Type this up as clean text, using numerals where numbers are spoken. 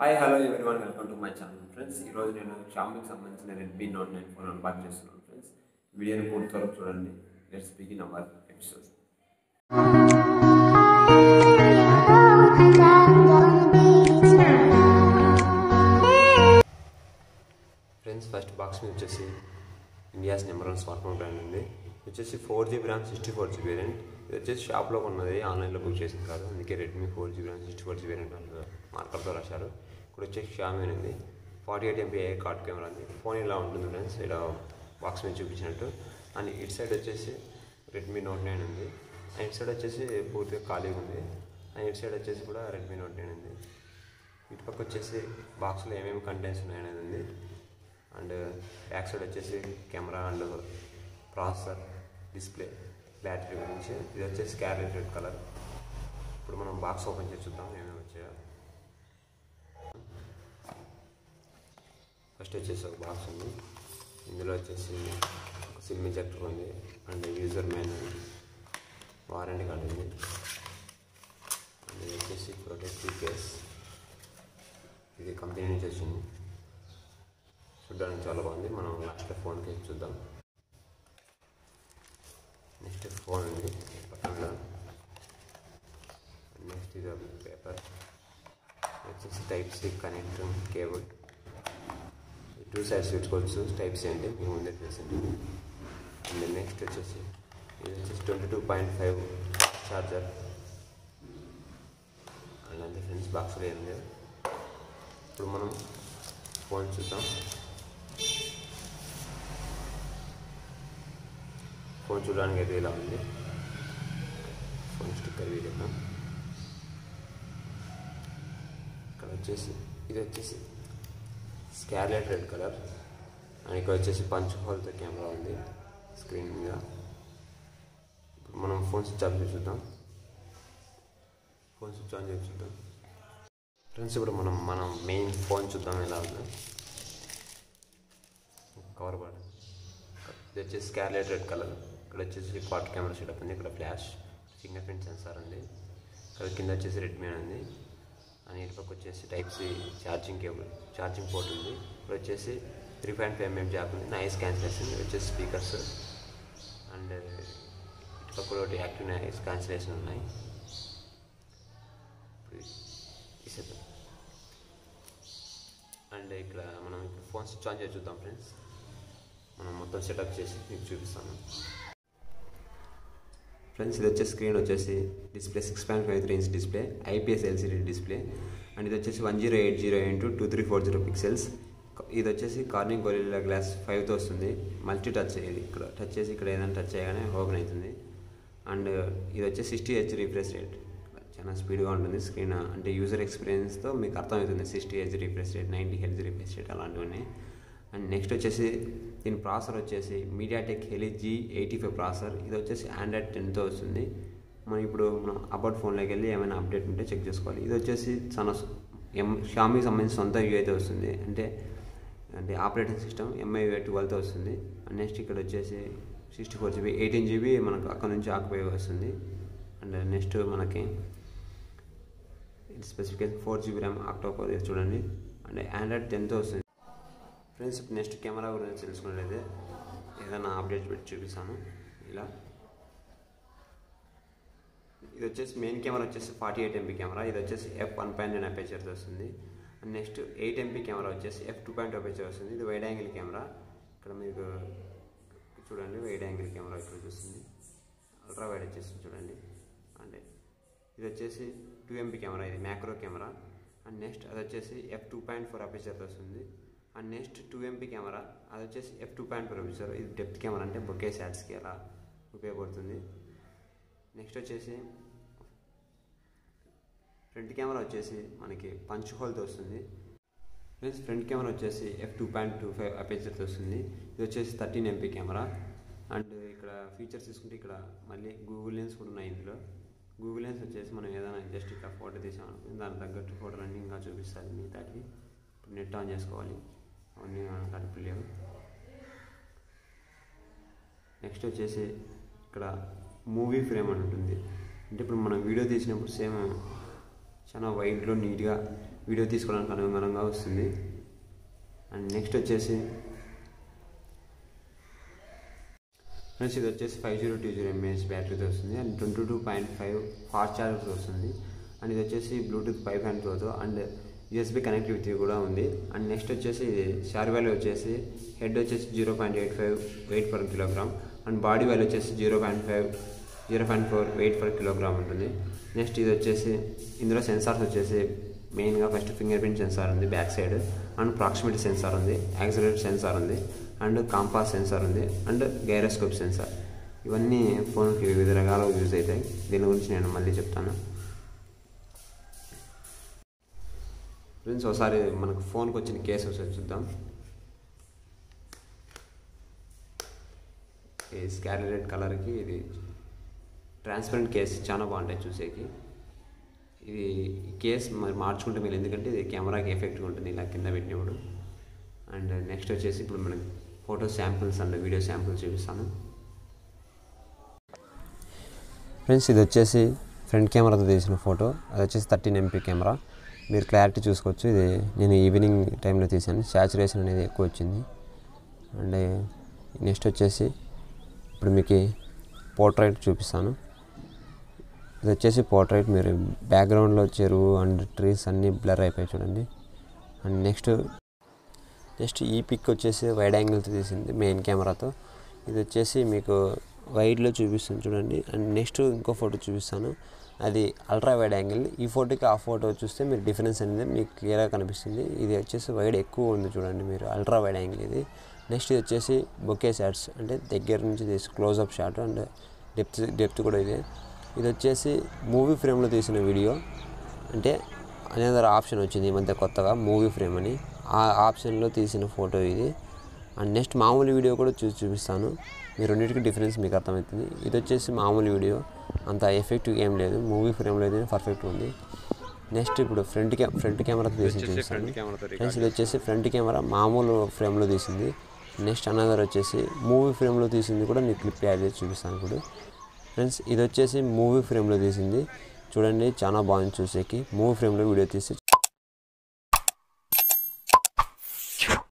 Hi, hello everyone, welcome to my channel friends. ఈ రోజు నేను Xiaomi కి సంబంధించిన Redmi Note 9 ఫోన్ అన్బాక్స్ చేస్తున్నాను ఫ్రెండ్స్. వీడియోని పూర్తి వరకు చూడండి. Let's begin our episode. Friends first box మీద వచ్చేసి India's number 1 smart phone brand ఉంది. వచ్చేసి 4GB RAM 64GB వేరియంట్. ఇది వచ్చేసి షాప్లో ఉన్నది, ఆన్లైన్లో బుక్ చేసింది కాదు. అందుకే Redmi 4GB RAM 64GB variant మార్కర్తో రాశారు. ఇక్కడ వచ్చేసి Xiaomi ఉంది. 48MP కార్డ్ కెమెరా ఉంది. ఫోన్ ఇలా ఉంటుంది ఫ్రెండ్స్, ఇలా బాక్స్ మీద చూపించినట్టు. అండ్ ఇటు సైడ్ వచ్చేసి Redmi Note 9 ఉంది. అండ్ ఇటు సైడ్ వచ్చేసి పూర్తిగా ఖాళీగా ఉంది. అండ్ ఇటు సైడ్ వచ్చేసి కూడా Redmi Note 9 ఉంది. ఇటు పక్క వచ్చేసి బాక్స్లో ఏమేమి కంటెంట్స్ ఉన్నాయనేది ఉంది. అండ్ బ్యాక్ సైడ్ వచ్చేసి camera and processor, display, battery గురించి. ఇది వచ్చేసి స్కార్లెట్ రెడ్ కలర్. ఇప్పుడు మనం బాక్స్ ఓపెన్ చేసి చూద్దాం ఏమేమి వచ్చాయో. ఫస్ట్ వచ్చేసి ఒక బాక్స్ ఉంది. ఇందులో వచ్చేసి ఒక సిమ్ ఎజెక్టర్ ఉంది. And user manual, warranty card ఉంది. అండ్ ఇది వచ్చేసి ప్రొటెక్టివ్ కేస్. ఇది కంపెనీ నుంచి వచ్చింది, చూడడానికి చాలా బాగుంది. మనం లాస్ట్లో ఫోన్ కేసు చూద్దాం. నెక్స్ట్ ఫోన్ ఉంది పక్కన. నెక్స్ట్ ఇది పేపర్ వచ్చేసి type C connector cable. 2 sides పెట్టుకోవచ్చు. టైప్ సి అంటే మీ ముందే తెలిసింది. అండ్ నెక్స్ట్ వచ్చేసి ఇది వచ్చేసి 22.5 ఛార్జర్. అండ్ అంతే ఫ్రెండ్స్, బాక్స్లో ఏం లేదు. ఇప్పుడు మనం ఫోన్ చూద్దాం. ఫోన్ చూడడానికి అయితే ఇలా ఉంది. Phone sticker video. ఇక్కడ వచ్చేసి ఇది వచ్చేసి స్కార్లెట్ రెడ్ కలర్. అండ్ ఇక్కడ వచ్చేసి పంచ్ హోల్తో కెమెరా ఉంది స్క్రీన్ మీద. ఇప్పుడు మనం ఫోన్ స్విచ్ ఆఫ్ చేసి చూద్దాం. ఫోన్ స్విచ్ ఆన్ చేసి చూద్దాం ఫ్రెండ్స్. ఇప్పుడు మనం మెయిన్ ఫోన్ చూద్దాం ఎలా ఉంది. కవర్ బార్డ్. ఇది వచ్చేసి స్కార్లెట్ రెడ్ కలర్. ఇక్కడ వచ్చేసి క్వాడ్ కెమెరా సెటప్ ఉంది. ఇక్కడ ఫ్లాష్, ఫింగర్ ప్రింట్ సెన్సార్ ఉంది. ఇక్కడ కింద వచ్చేసి రెడ్మీ ఉంది. అని ఇటు పక్క వచ్చేసి type C charging cable, charging port ఉంది. ఇక్కడ వచ్చేసి 3.5mm జాక్ ఉంది. Noise cancellation. ఇది వచ్చేసి స్పీకర్స్. అండ్ ఇటు పక్క ఒకటి యాక్టివ్ నాయిస్ క్యాన్సిలేషన్ ఉన్నాయి. అండ్ ఇక్కడ మనం ఇప్పుడు ఫోన్ స్విచ్ ఆన్ చేసి చూద్దాం ఫ్రెండ్స్. మనం మొత్తం సెటప్ చేసి మీకు చూపిస్తాను ఫ్రెండ్స్. ఇది వచ్చే స్క్రీన్ వచ్చేసి display 6.53 inch display, IPS LCD display. And ఇది వచ్చేసి 1080x2340 పిక్సెల్స్. ఇది వచ్చేసి కార్నింగ్ గొరిల్లా గ్లాస్ 5తో వస్తుంది. Multi touch. ఇది ఇక్కడ టచ్ చేసి ఇక్కడ ఏదైనా టచ్ చేయగానే ఓపెన్ అవుతుంది. అండ్ ఇది వచ్చేసి 60Hz రిఫ్రెష్ రేట్. చాలా స్పీడ్గా ఉంటుంది స్క్రీన్. అంటే యూజర్ ఎక్స్పీరియన్స్తో మీకు అర్థమవుతుంది. 60Hz refresh rate, 90Hz refresh rate అలాంటివన్నీ. అండ్ నెక్స్ట్ వచ్చేసి దీని ప్రాసెసర్ వచ్చేసి MediaTek Helio G85 ప్రాసెసర్. ఇది వచ్చేసి Android 10తో వస్తుంది. మనం ఇప్పుడు అబౌట్ ఫోన్లోకి వెళ్ళి ఏమైనా అప్డేట్ ఉంటే చెక్ చేసుకోవాలి. ఇది వచ్చేసి చాలా Xiaomiకి సంబంధించిన సొంత UI వస్తుంది. అంటే ఆపరేటింగ్ సిస్టమ్ MIUI 12తో వస్తుంది. అండ్ నెక్స్ట్ ఇక్కడ వచ్చేసి 64GB 18GB మనకు అక్కడ నుంచి ఆకుపోయి వస్తుంది. అండ్ నెక్స్ట్ మనకి స్పెసిఫికేషన్ 4GB RAM ఆక్టోకోర్. ఇది చూడండి. అండ్ Android 10తో వస్తుంది ఫ్రెండ్స్. నెక్స్ట్ కెమెరా గురించి తెలుసుకున్నట్లయితే ఏదైనా అప్డేట్ పెట్టి చూపిస్తాను. ఇలా ఇది వచ్చేసి మెయిన్ కెమెరా వచ్చేసి 48MP కెమెరా. ఇది వచ్చేసి f1.9 అపేచర్తో వస్తుంది. అండ్ నెక్స్ట్ 8MP కెమెరా వచ్చేసి f2.2 అపేచర్ వస్తుంది. ఇది వైడ్ యాంగిల్ కెమెరా. ఇక్కడ మీకు చూడండి, వైడ్ యాంగిల్ కెమెరా ఇక్కడ చూస్తుంది. అల్ట్రా వైడ్ వచ్చేసి చూడండి. అండ్ ఇది వచ్చేసి 2MP కెమెరా. ఇది మ్యాక్రో కెమెరా. అండ్ నెక్స్ట్ అది వచ్చేసి f2.4 అపేచర్తో వస్తుంది. And next 2MP camera. అది వచ్చేసి f2.4 అపేచర్. ఇది డెప్త్ కెమెరా, అంటే బొకే షాట్స్కి అలా ఉపయోగపడుతుంది. నెక్స్ట్ వచ్చేసి ఫ్రంట్ కెమెరా వచ్చేసి మనకి పంచ్ హోల్తో వస్తుంది ఫ్రెండ్స్. ఫ్రంట్ కెమెరా వచ్చేసి f2.25 అపేచర్తో వస్తుంది. ఇది వచ్చేసి 13MP కెమెరా. అండ్ ఇక్కడ ఫీచర్స్ తీసుకుంటే ఇక్కడ మళ్ళీ గూగుల్ లెన్స్ కూడా ఉన్నాయి. ఇందులో గూగుల్ లెన్స్ వచ్చేసి మనం ఏదైనా జస్ట్ ఇక్కడ ఫోటో తీసామనుకుంటే దానికి తగ్గట్టు ఫోటో రన్నింగ్గా చూపిస్తుంది. మిగతాకి ఇప్పుడు నెట్ ఆన్ చేసుకోవాలి, అవన్నీ కడుపు లేవు. నెక్స్ట్ వచ్చేసి ఇక్కడ మూవీ ఫ్రేమ్ అని ఉంటుంది. అంటే ఇప్పుడు మనం వీడియో తీసినప్పుడు సేమ్ చాలా వైడ్లో నీట్గా వీడియో తీసుకోవడానికి అనుగుణంగా వస్తుంది. అండ్ నెక్స్ట్ వచ్చేసి ఫ్రెండ్స్ ఇది వచ్చేసి 5020 mAh బ్యాటరీతో వస్తుంది అండ్ 22.5 ఫాస్ట్ ఛార్జర్తో వస్తుంది. అండ్ ఇది వచ్చేసి బ్లూటూత్ 5.0తో అండ్ USB కనెక్టివిటీ కూడా ఉంది. అండ్ నెక్స్ట్ వచ్చేసి ఇది షార్ వాల్యూ వచ్చేసి హెడ్ వచ్చేసి 0.85 weight per kilogram and body value వచ్చేసి 0.4 వెయిట్ పర్ కిలోగ్రామ్ ఉంటుంది. నెక్స్ట్ ఇది వచ్చేసి ఇందులో సెన్సార్స్ వచ్చేసి మెయిన్గా ఫస్ట్ ఫింగర్ ప్రింట్ సెన్సార్ ఉంది back side and proximity sensor ఉంది, యాక్సిలరేటర్ సెన్సార్ ఉంది అండ్ కాంపాస్ సెన్సార్ ఉంది అండ్ గైరోస్కోప్ సెన్సార్. ఇవన్నీ ఫోన్కి వివిధ రకాలుగా యూజ్ అవుతాయి. దీని గురించి నేను మళ్ళీ చెప్తాను. ఫ్రెండ్స్ ఒకసారి మనకు ఫోన్కి వచ్చిన కేసు ఒకసారి చూద్దాం. ఈ స్కారీ రెడ్ కలర్కి ఇది ట్రాన్స్పరెంట్ కేస్ చాలా బాగుంటాయి చూసేకి. ఇది కేస్ మరి మార్చుకుంటే మీరు, ఎందుకంటే ఇది కెమెరాకి ఎఫెక్ట్గా ఉంటుంది ఇలా కింద పెట్టినప్పుడు. అండ్ నెక్స్ట్ వచ్చేసి ఇప్పుడు మనకి photo samples and video samples చూపిస్తాను. ఫ్రెండ్స్ ఇది వచ్చేసి ఫ్రంట్ కెమెరాతో తీసిన ఫోటో, అది వచ్చేసి 13 MP కెమెరా. మీరు క్లారిటీ చూసుకోవచ్చు. ఇది నేను ఈవినింగ్ టైంలో తీసాను, సాచురేషన్ అనేది ఎక్కువ వచ్చింది. అండ్ నెక్స్ట్ వచ్చేసి ఇప్పుడు మీకు పోర్ట్రైట్ చూపిస్తాను. ఇది వచ్చేసి పోర్ట్రైట్, మీరు బ్యాక్గ్రౌండ్లో చెరువు అండ్ ట్రీస్ అన్నీ బ్లర్ అయిపోయి చూడండి. అండ్ నెక్స్ట్ ఈ పిక్ వచ్చేసి వైడ్ యాంగిల్తో తీసింది మెయిన్ కెమెరాతో. ఇది వచ్చేసి మీకు వైడ్లో చూపిస్తుంది చూడండి. అండ్ నెక్స్ట్ ఇంకో ఫోటో చూపిస్తాను, అది అల్ట్రా వైడ్ యాంగిల్. ఈ ఫోటోకి ఆ ఫోటో చూస్తే మీరు డిఫరెన్స్ అనేది మీకు క్లియర్గా కనిపిస్తుంది. ఇది వచ్చేసి వైడ్ ఎక్కువ ఉంది చూడండి మీరు, అల్ట్రా వైడ్ యాంగిల్ ఇది. నెక్స్ట్ ఇది వచ్చేసి బొకే షాట్స్, అంటే దగ్గర నుంచి తీసి క్లోజ్అప్ షాట్ అండ్ డెప్త్ కూడా ఇదే. ఇది వచ్చేసి మూవీ ఫ్రేమ్లో తీసిన వీడియో, అంటే అనేదర్ ఆప్షన్ వచ్చింది ఈ మధ్య కొత్తగా మూవీ ఫ్రేమ్ అని, ఆ ఆప్షన్లో తీసిన ఫోటో ఇది. అండ్ నెక్స్ట్ మామూలు వీడియో కూడా చూపిస్తాను, మీరు రెండింటికి డిఫరెన్స్ మీకు అర్థమవుతుంది. ఇది వచ్చేసి మామూలు వీడియో, అంత ఎఫెక్టివ్ ఏం లేదు, మూవీ ఫ్రేమ్లో అయితే పర్ఫెక్ట్ ఉంది. నెక్స్ట్ ఇప్పుడు ఫ్రంట్ కెమెరాతో తీసి చూపిస్తాను. నెక్స్ట్ ఇది వచ్చేసి ఫ్రంట్ కెమెరా మామూలు ఫ్రేమ్లో తీసింది. నెక్స్ట్ అనదర్ వచ్చేసి మూవీ ఫ్రేమ్లో తీసింది కూడా మీకు క్లిప్ యాడ్ చేసి చూపిస్తాను ఇప్పుడు. ఫ్రెండ్స్ ఇది వచ్చేసి మూవీ ఫ్రేమ్లో తీసింది చూడండి, చాలా బాగుంది చూసేకి. మూవీ ఫ్రేమ్లో వీడియో తీసి